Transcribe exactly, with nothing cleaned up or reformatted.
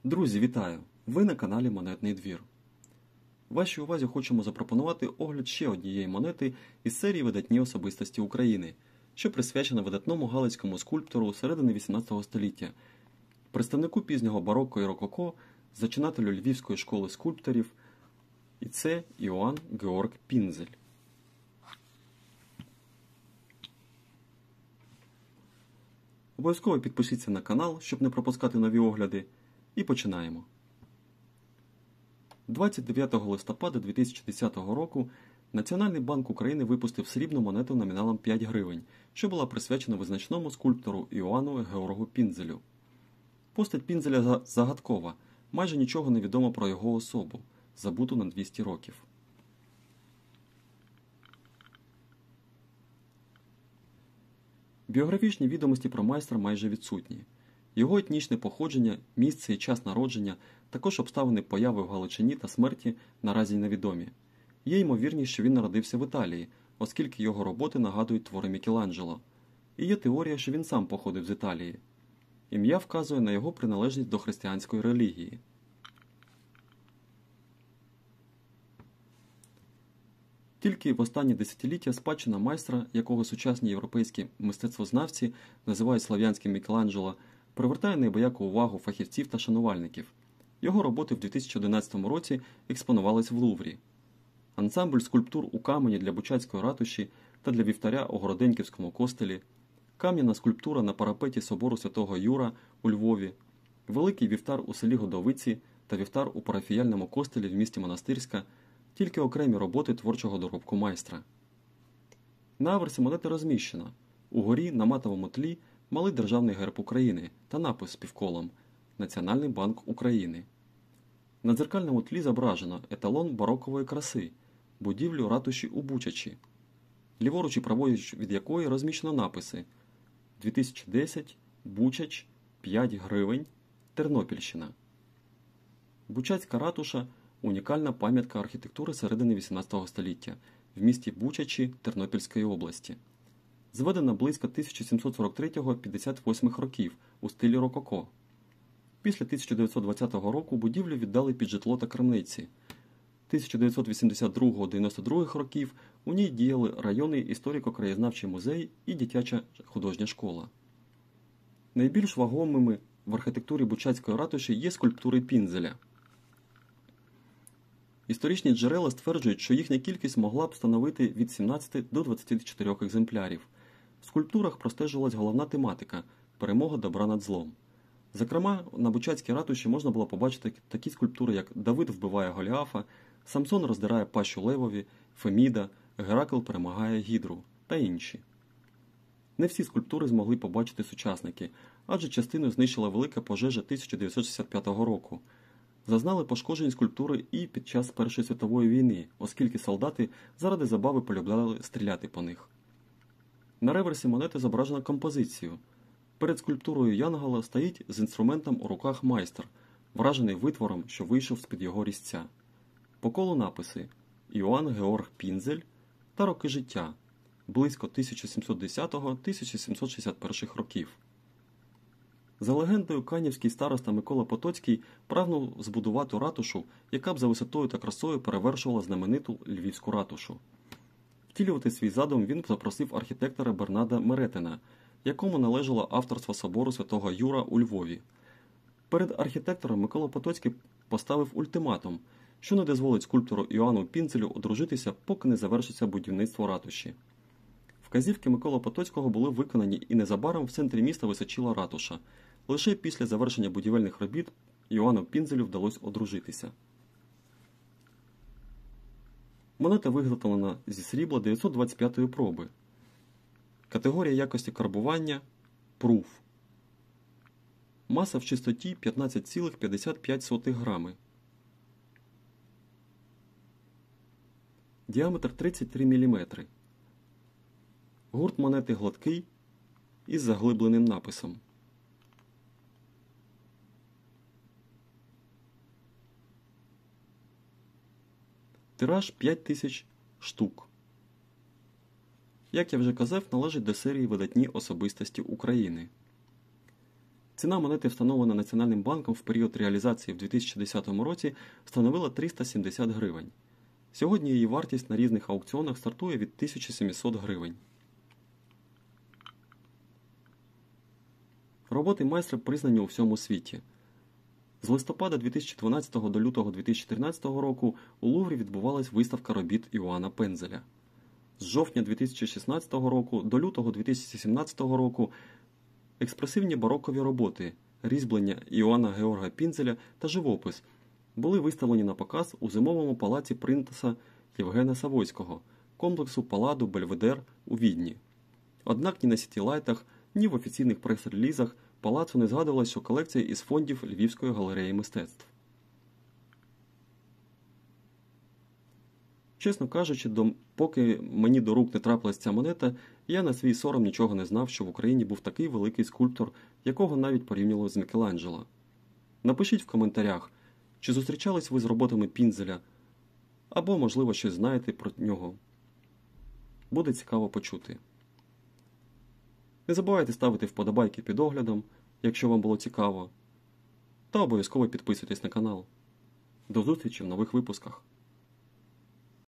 Друзі, вітаю! Ви на каналі Монетний двір. Вашій увазі хочемо запропонувати огляд ще однієї монети із серії видатні особистості України, що присвячена видатному галицькому скульптору середини вісімнадцятого століття, представнику пізнього бароко і рококо, зачинателю Львівської школи скульпторів, і це Іоанн Георг Пінзель. Обов'язково підпишіться на канал, щоб не пропускати нові огляди. І починаємо. двадцять дев'ятого листопада дві тисячі десятого року Національний банк України випустив срібну монету номіналом п'ять гривень, що була присвячена визначному скульптору Іоанну Георгу Пінзелю. Постать Пінзеля загадкова, майже нічого не відомо про його особу, забуту на двісті років. Біографічні відомості про майстра майже відсутні. Його етнічне походження, місце і час народження, також обставини появи в Галичині та смерті наразі невідомі. Є ймовірність, що він народився в Італії, оскільки його роботи нагадують твори Мікеланджело. І є теорія, що він сам походив з Італії. Ім'я вказує на його приналежність до християнської релігії. Тільки в останні десятиліття спадщина майстра, якого сучасні європейські мистецтвознавці називають слав'янським Мікеланджело, привертає неабияку увагу фахівців та шанувальників. Його роботи в дві тисячі одинадцятому році експонувались в Луврі. Ансамбль скульптур у камені для Бучацької ратуші та для вівтаря у Городенківському костелі, кам'яна скульптура на парапеті собору Святого Юра у Львові, великий вівтар у селі Годовиці та вівтар у парафіяльному костелі в місті Монастирська – тільки окремі роботи творчого доробку майстра. На аверсі монети розміщено. Угорі на матовому тлі малий державний герб України та напис з півколом «Національний банк України». На дзеркальному тлі зображено еталон барокової краси – будівлю ратуші у Бучачі, ліворуч і праворуч від якої розміщено написи дві тисячі десять, Бучач, п'ять гривень, Тернопільщина. Бучацька ратуша – унікальна пам'ятка архітектури середини вісімнадцятого століття в місті Бучачі Тернопільської області. Зведена близько тисяча сімсот сорок третього - п'ятдесят восьмих років у стилі рококо. Після тисяча дев'ятсот двадцятого року будівлю віддали під житло та крамниці. тисяча дев'ятсот вісімдесят другого - дев'яносто других років у ній діяли районний історико-краєзнавчий музей і дитяча художня школа. Найбільш вагомими в архітектурі Бучацької ратуші є скульптури Пінзеля. Історичні джерела стверджують, що їхня кількість могла б становити від сімнадцяти до двадцяти чотирьох екземплярів. В скульптурах простежувалась головна тематика – перемога добра над злом. Зокрема, на Бучацькій ратуші можна було побачити такі скульптури, як Давид вбиває Голіафа, Самсон роздирає пащу Левові, Феміда, Геракл перемагає Гідру та інші. Не всі скульптури змогли побачити сучасники, адже частину знищила велика пожежа тисяча дев'ятсот шістдесят п'ятого року. Зазнали пошкоджень скульптури і під час Першої світової війни, оскільки солдати заради забави полюбляли стріляти по них. На реверсі монети зображено композицію. Перед скульптурою Янгола стоїть з інструментом у руках майстер, вражений витвором, що вийшов з-під його різця. По колу написи «Іоанн Георг Пінзель» та «Роки життя» близько тисяча сімсот десятого - тисяча сімсот шістдесят першого років. За легендою, канівський староста Микола Потоцький прагнув збудувати ратушу, яка б за висотою та красою перевершувала знамениту Львівську ратушу. Втілювати свій задум він запросив архітектора Бернарда Меретена, якому належало авторство собору Святого Юра у Львові. Перед архітектором Микола Потоцький поставив ультиматум, що не дозволить скульптору Іоанну Пінзелю одружитися, поки не завершиться будівництво ратуші. Вказівки Миколи Потоцького були виконані, і незабаром в центрі міста височила ратуша. Лише після завершення будівельних робіт Іоанну Пінзелю вдалося одружитися. Монета виготовлена зі срібла дев'ятсот двадцять п'ятої проби. Категорія якості карбування – пруф. Маса в чистоті п'ятнадцять цілих п'ятдесят п'ять сотих грами. Діаметр тридцять три міліметри. Гурт монети гладкий із заглибленим написом. Тираж п'ять тисяч штук. Як я вже казав, належить до серії видатні особистості України. Ціна монети, встановлена Національним банком в період реалізації в дві тисячі десятому році, становила триста сімдесят гривень. Сьогодні її вартість на різних аукціонах стартує від тисячі сімсот гривень. Роботи майстра признані у всьому світі. З листопада дві тисячі дванадцятого до лютого дві тисячі тринадцятого року у Луврі відбувалась виставка робіт Іоанна Пензеля. З жовтня дві тисячі шістнадцятого року до лютого дві тисячі сімнадцятого року експресивні барокові роботи, різьблення Іоанна Георга Пінзеля та живопис були виставлені на показ у зимовому палаці принца Євгена Савойського, комплексу Паладу Бельведер у Відні. Однак ні на сітілайтах, ні в офіційних прес-релізах палацу не згадувалось, що колекція із фондів Львівської галереї мистецтв. Чесно кажучи, до... поки мені до рук не трапилась ця монета, я на свій сором нічого не знав, що в Україні був такий великий скульптор, якого навіть порівнювали з Мікеланджело. Напишіть в коментарях, чи зустрічались ви з роботами Пінзеля, або, можливо, щось знаєте про нього. Буде цікаво почути. Не забувайте ставити вподобайки під оглядом, якщо вам було цікаво, та обов'язково підписуйтесь на канал. До зустрічі в нових випусках.